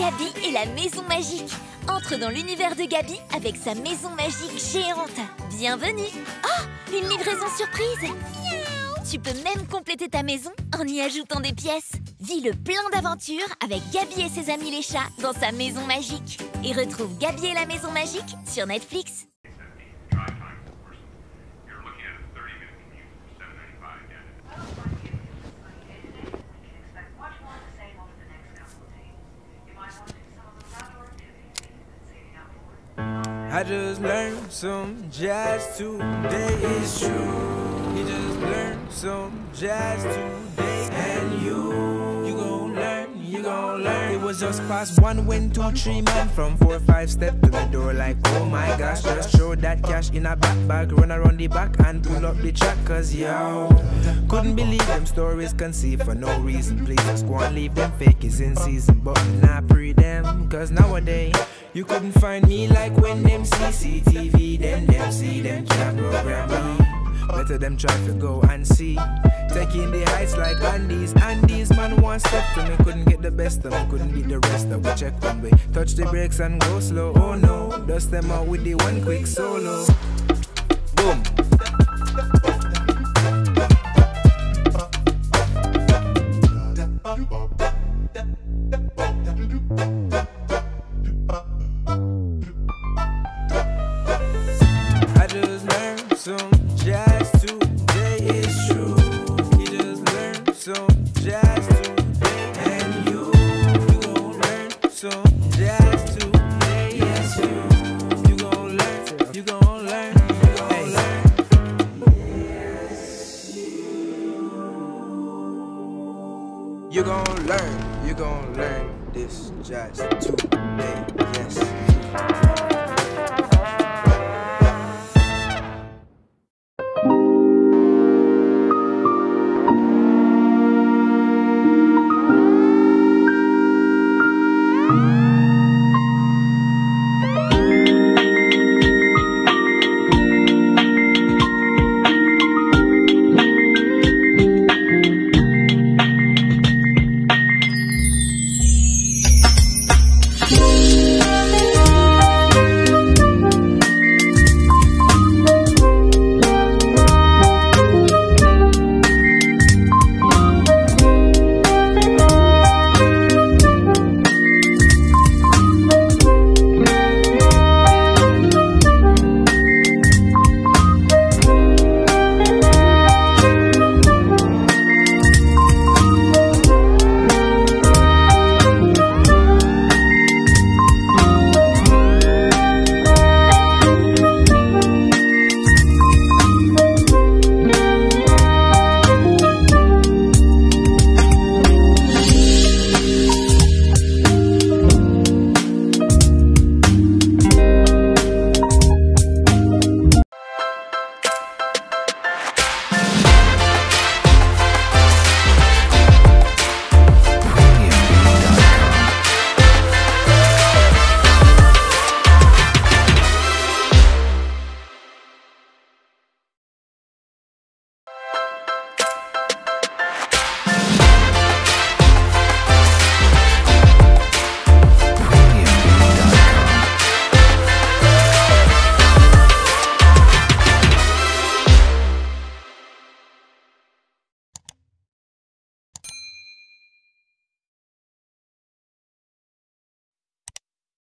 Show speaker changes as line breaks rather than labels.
Gabi et la maison magique. Entre dans l'univers de Gabi avec sa maison magique géante. Bienvenue. Oh, une livraison surprise. Tu peux même compléter ta maison en y ajoutant des pièces. Vis le plein d'aventures avec Gabi et ses amis les chats dans sa maison magique. Et retrouve Gabi et la maison magique sur Netflix.
I just learned some jazz today, it's true. You just learned some jazz today, and you gon' learn, you gon' learn. It was just past 1 when 2, 3 man from 4, 5 step to the door like, oh my gosh, just throw that cash in a back bag, run around the back and pull up the track, cause yo, couldn't believe them stories conceived for no reason. Please just go and leave them fakies in season, but not pre them, cause nowadays you couldn't find me like when them CCTV, them see them can't program me. Better them try to go and see. Taking the heights like Andes man one step to me, couldn't get the best of me, couldn't beat the rest of we check one way. Touch the brakes and go slow, oh no. Dust them out with the one quick solo. Boom. I just learned some jazz today, it's true. You just learned some jazz today, and you gon' learn some jazz today, yes you gon' learn, you gon' learn, you gon' learn. You gon' learn this jazz today, yes.